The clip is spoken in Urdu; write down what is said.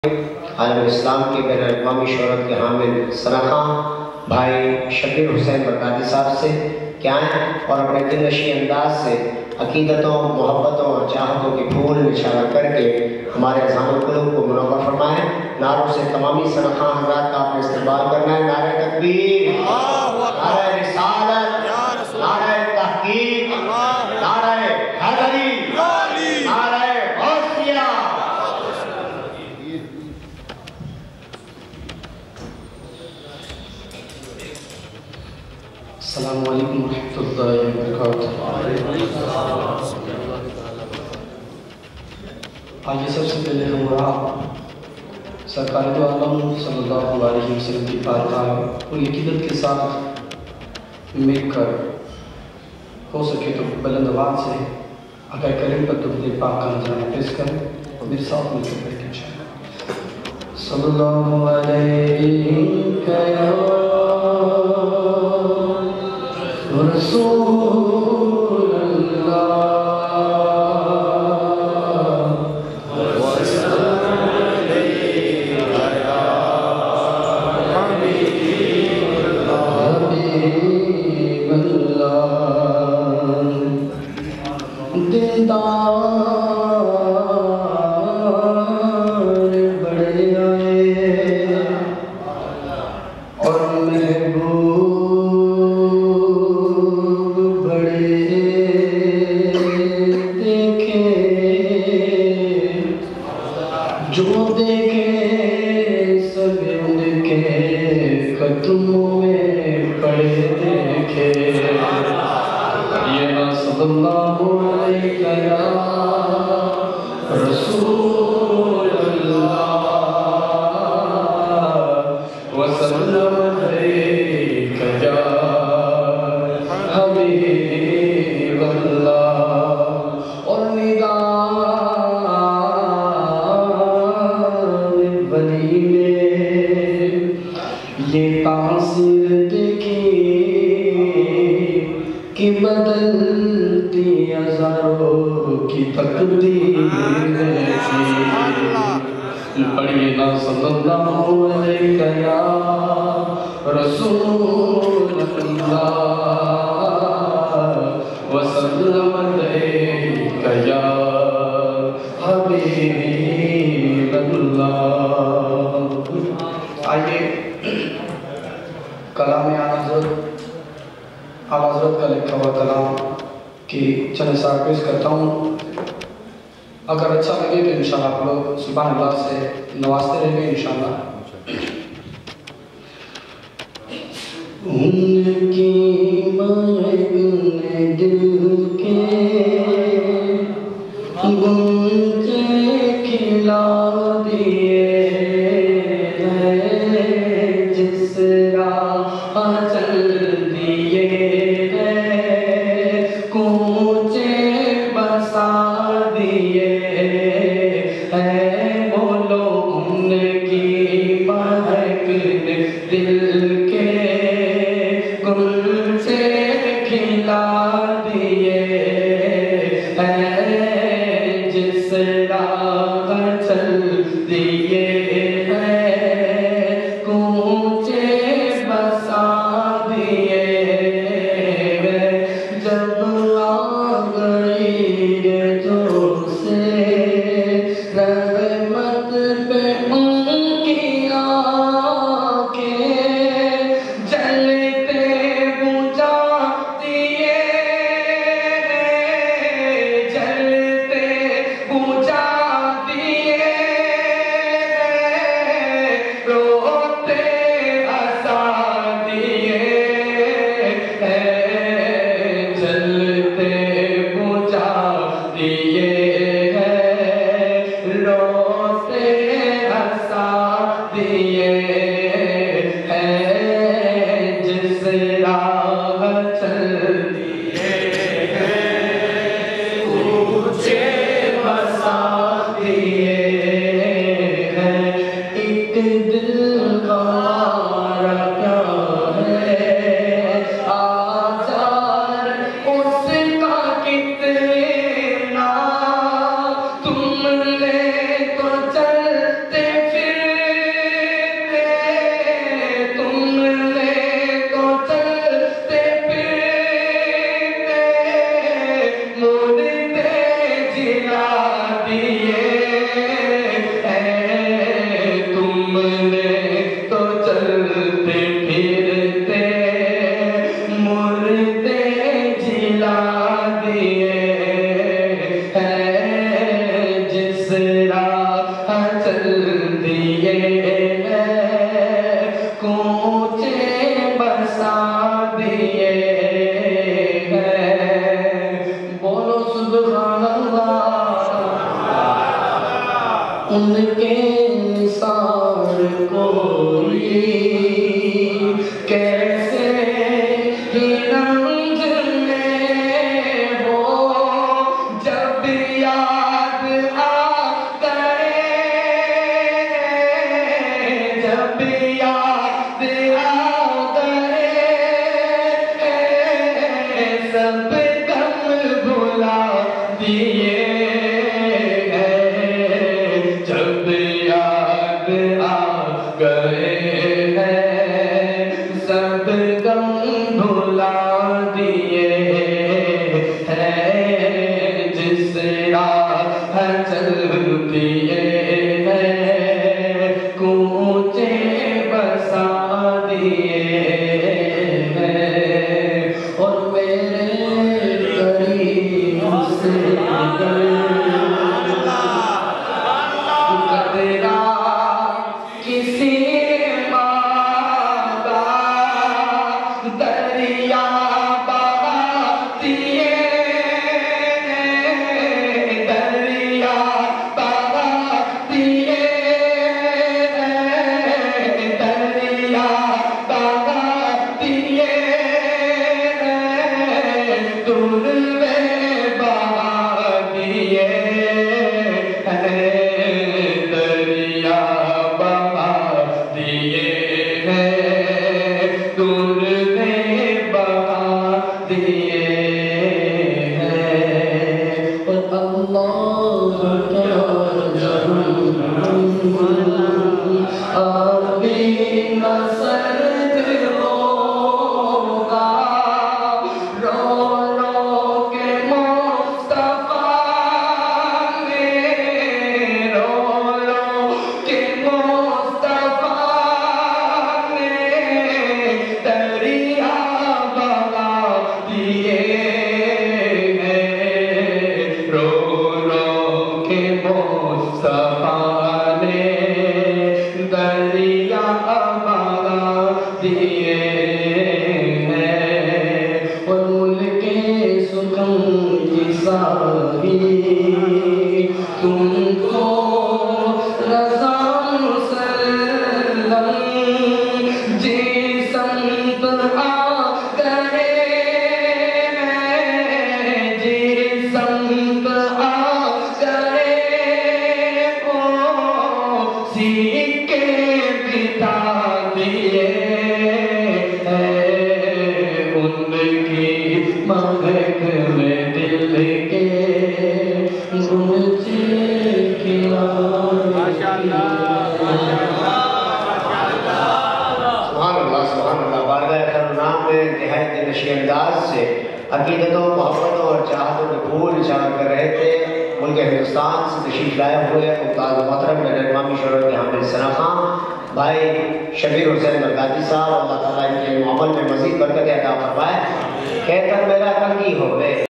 عالم اسلام کے بین الاقوامی شہرت کے حامل ثنا خان بھائی شبیر حسین بغدادی صاحب سے کیا ہیں اور اپنے دل نشیں انداز سے عقیدتوں، محبتوں اور چاہتوں کے پھول نچھاور کر کے ہمارے اذہان القلوب کو منور فرمائیں۔ نعروں سے تمامی ثنا خان حضرات کا آپ نے استقبال کرنا ہے۔ نعرہ تکبیر، نعرہ رسالت، نعرہ تحقیق، نعرہ حیدری، نعرہ غوثیہ۔ السلام علیکم ورحمۃ اللہ وبرکاتہ۔ آج سب سے پہلے ہمارا سرکار دو عالم صلی اللہ علیہ وسلم کی بارگاہ اور عقیدت کے ساتھ مل کر ہو سکے تو بلند آواز سے آقا کریم پر درود پاک کا نذرانہ پیش کریں اور میرے ساتھ مل کر بیٹھ کے صلی اللہ علیہ رسول اللہ اگر اچھا لگے تو انشاءاللہ آپ لوگ سبحان اللہ سے نوازتے رہیں گے انشاءاللہ۔ ان کی مہک نے دل کے گنجے کھلا دیے ہیں، جس راہ چل دیے ہیں، کوچے بسا دیے ہیں، بولو ان کی مہک نے دل کے گل سے کھلا دیے ہیں، جس راہ چل دیے याद आ गए, सब गम भुला दिए हैं, जब याद आ गए हैं, सब गम भुला दिए हैं, जिस राह चल दिए हैं, कूचे बसा दिए हैं, और मेरे करीब से कतरा किसी मांगा, दरिया बहा दिए, दरिया बहा दिए, दरिया बहा दिए, दूर में बहा दिए, दरिया बहा दिए हैं, दूर में बहा दिए हैं, और अल्लाह अभी नसरत होगा, रो रो के मुस्तफा ने, रो रो के मुस्तफा ने, दरिया बहा दिए हैं, रो रो के मुस्तफा ने, दरिया बहा दिए हैं, और मुल्के सुखम की साही तुमको रज़ा मुसल्लम, जी संत आ गए हैं, जी संत आ गए, ओ सीके बिता दिए हैं, उनकी महक में दिल के गुंजे खिला बारगाह करुणाम में इंतहाई दिलनशी अंदाज से अकीदतों, मोहब्बतों और चाहतों के फूल चार कर रहे थे। मुल्क हिंदुस्तान से तशरीफ लाए हुए मुमताज़ मोहतरम इमामी शोहरत के हामिल सना खां भाई शबीर हुसैन बगदादी साहब, अल्लाह ताला इनके अमल में मज़ीद बरकत अता फरमाए। कहकर मेरा कंगी हो गए।